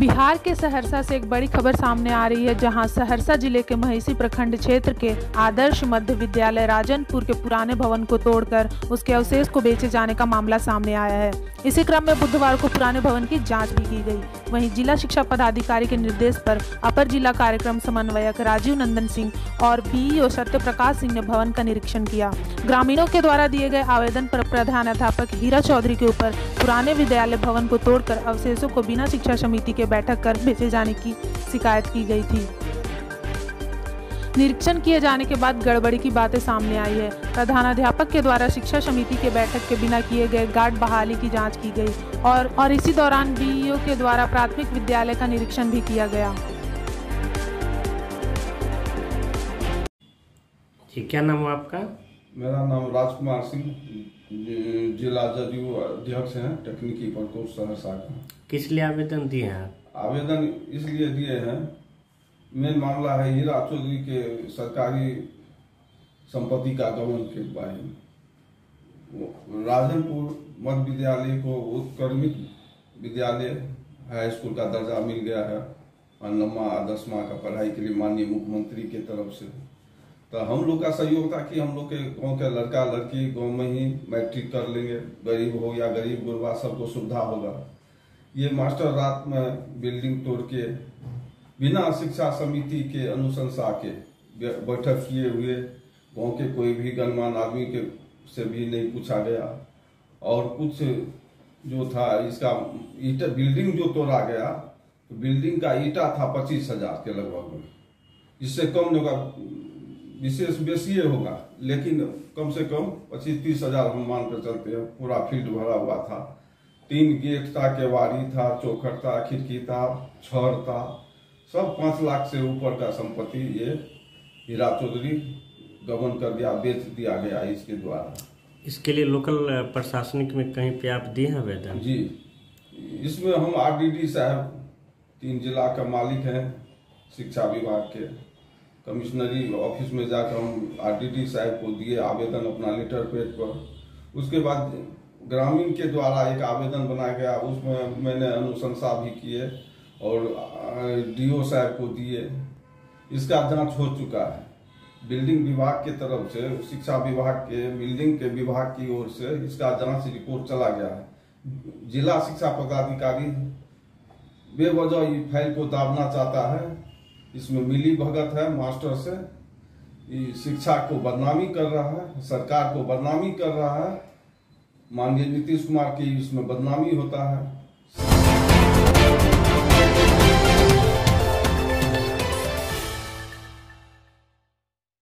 बिहार के सहरसा से एक बड़ी खबर सामने आ रही है, जहां सहरसा जिले के महिषी प्रखंड क्षेत्र के आदर्श मध्य विद्यालय राजनपुर के पुराने भवन को तोड़कर उसके अवशेष को बेचे जाने का मामला सामने आया है। इसी क्रम में बुधवार को पुराने भवन की जांच भी की गई। वहीं जिला शिक्षा पदाधिकारी के निर्देश पर अपर जिला कार्यक्रम समन्वयक राजीव नंदन सिंह और बीईओ सत्य प्रकाश सिंह ने भवन का निरीक्षण किया। ग्रामीणों के द्वारा दिए गए आवेदन पर प्रधानाध्यापक हीरा चौधरी के ऊपर पुराने विद्यालय भवन को तोड़कर अवशेषों को बिना शिक्षा समिति के बैठक कर बेचे जाने की शिकायत की गई थी। निरीक्षण किए जाने के बाद गड़बड़ी की बातें सामने आई है। प्रधानाध्यापक के द्वारा शिक्षा समिति के बैठक के बिना किए गए गार्ड बहाली की जांच की गई और इसी दौरान बीईओ के द्वारा प्राथमिक विद्यालय का निरीक्षण भी किया गया। जी, क्या नाम है आपका? मेरा नाम राजकुमार सिंह, जिला जदयू अध्यक्ष हैं तकनीकी प्रकोष्ठ सहरसा का। किस लिए आवेदन दिए हैं आप? आवेदन इसलिए दिए हैं, मेन मामला है हीरा चौधरी के सरकारी संपत्ति का गबन के बारे में। राजनपुर मध्य विद्यालय को उत्क्रमित विद्यालय हाई स्कूल का दर्जा मिल गया है 9वां 10वां का पढ़ाई के लिए माननीय मुख्यमंत्री के तरफ से। तो हम लोग का सहयोग था कि हम लोग के गांव के लड़का लड़की गांव में ही मैट्रिक कर लेंगे, गरीब हो या गरीब गुरबा सबको सुविधा होगा। ये मास्टर रात में बिल्डिंग तोड़ के बिना शिक्षा समिति के अनुशंसा के बैठक किए हुए गांव के कोई भी गणमान्य आदमी के से भी नहीं पूछा गया। और कुछ जो था इसका ईटा बिल्डिंग जो तोड़ा गया तो बिल्डिंग का ईटा था 25,000 के लगभग में, इससे कम नहीं होगा, विशेष बेसी होगा, लेकिन कम से कम 25-30 हजार हम मान कर चलते हैं। पूरा फील्ड भरा हुआ था, 3 गेट था, केवाड़ी था, चौखट था, खिड़की था, छड़ था, सब 5 लाख से ऊपर का संपत्ति ये हीरा चौधरी गबन कर दिया, बेच दिया गया इसके द्वारा। इसके लिए लोकल प्रशासनिक में कहीं पे आप दिए हैं आवेदन? जी, इसमें हम आरडीडी साहब 3 जिला का मालिक हैं शिक्षा विभाग के, कमिश्नरी ऑफिस में जाकर हम आरडीडी साहब को दिए आवेदन अपना लेटर पेज पर। उसके बाद ग्रामीण के द्वारा एक आवेदन बनाया गया, उसमें मैंने अनुशंसा भी किए और डीओ साहब को दिए। इसका जांच हो चुका है। बिल्डिंग विभाग की तरफ से, शिक्षा विभाग के बिल्डिंग के विभाग की ओर से इसका जांच रिपोर्ट चला गया है। जिला शिक्षा पदाधिकारी बेवजह ये फाइल को दाबना चाहता है, इसमें मिली भगत है मास्टर से, शिक्षा को बदनामी कर रहा है, सरकार को बदनामी कर रहा है, माननीय नीतीश कुमार की इसमें बदनामी होता है।